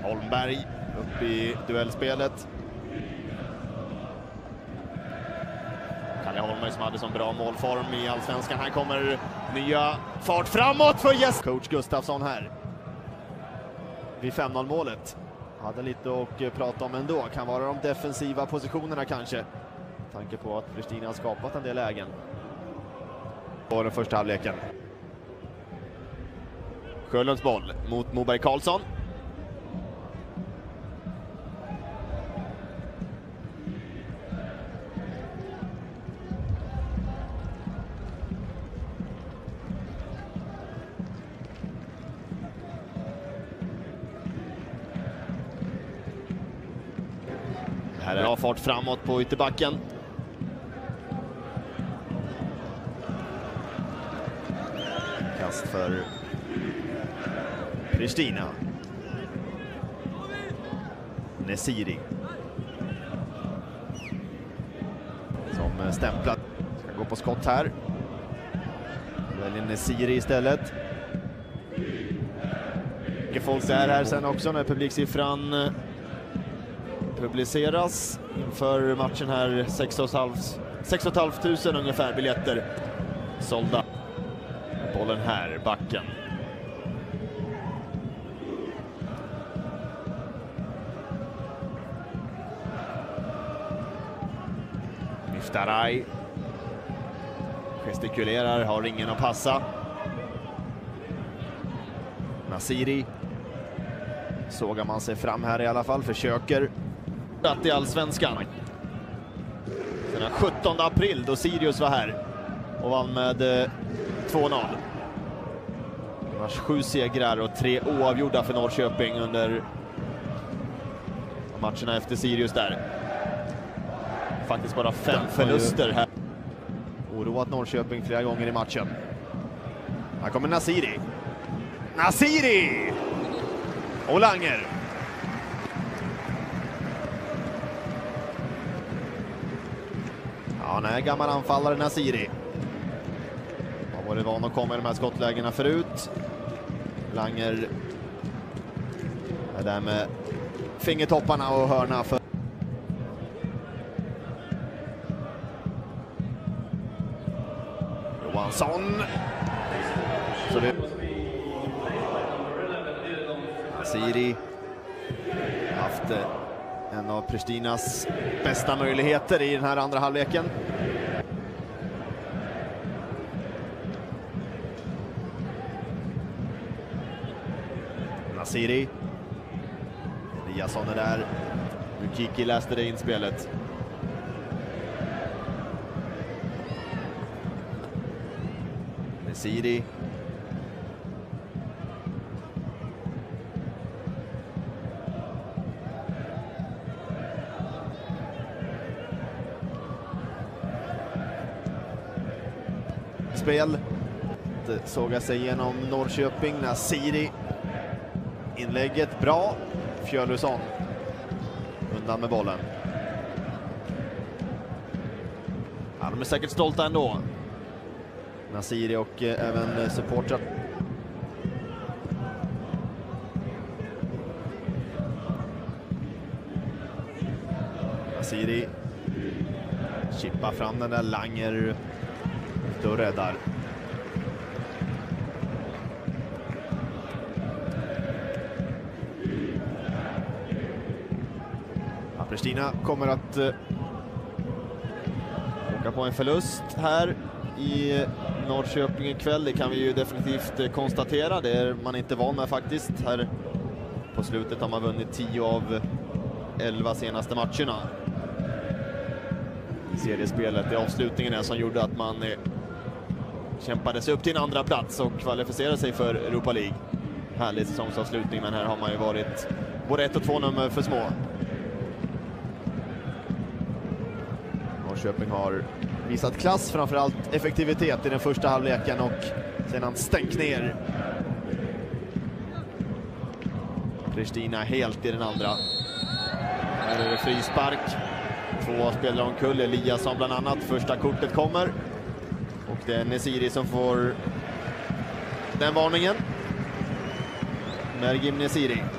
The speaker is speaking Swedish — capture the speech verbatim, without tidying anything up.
Holmberg upp i duellspelet. Kalle Holmberg som hade som bra målform i Allsvenskan. Här kommer nya fart framåt för Yes. Coach Gustafsson här. Vid fem noll målet. Hade lite att prata om ändå. Kan vara de defensiva positionerna kanske. Med tanke på att Pristina har skapat en del lägen. På den första halvleken. Sjölunds boll mot Moberg Karlsson. Här är bra fart framåt på ytterbacken. Kast för Pristina. Nesiri. Som stämplat. Ska gå på skott här. Väljer Nesiri istället. Mycket folk är här sen också när publiksiffran publiceras inför matchen här. sex och ett halvt tusen ungefär biljetter sålda. Bollen här, backen. Miftaray gestikulerar, har ingen att passa. Nasiri sågar man sig fram här i alla fall, försöker att i Allsvenskan. Sen den sjuttonde april då Sirius var här och vann med två noll. Annars sju segrar och tre oavgjorda för Norrköping under matcherna efter Sirius där. Faktiskt bara fem förluster här. Oroat Norrköping flera gånger i matchen. Här kommer Nasiri. Nasiri! Och Langer. Ja, nej, gammal anfallare Nasiri. Har varit van att komma i de här skottlägena förut. Langer är där med fingertopparna och hörna för Johansson. Så det Nasiri haft en av Pristinas bästa möjligheter i den här andra halvleken. Nasiri. Eliasson är där. Mukiki läste det inspelet. Nasiri. Spel. Sågar sig igenom Norrköping. Nasiri. Inlägget bra. Fjölusson undan med bollen. Ja, de är säkert stolta ändå. Nasiri och eh, även supportrar. Nasiri chippar fram den där, Langer och räddar. Pristina kommer att uh, åka på en förlust här i Norrköping ikväll. Det kan vi ju definitivt uh, konstatera. Det är man inte van med faktiskt. Här på slutet har man vunnit tio av elva senaste matcherna i seriespelet. Det är avslutningen är som gjorde att man uh, kämpade sig upp till en andra plats och kvalificerade sig för Europa League. Härlig säsongsavslutning, men här har man ju varit både ett och två nummer för små. Norrköping har visat klass, framförallt effektivitet i den första halvleken och sedan stängt ner Pristina helt i den andra. Här är det frispark. Två spelare omkull, Eliasson bland annat. Första kortet kommer. Och det är Nesiri som får den varningen. Mergim Nesiri.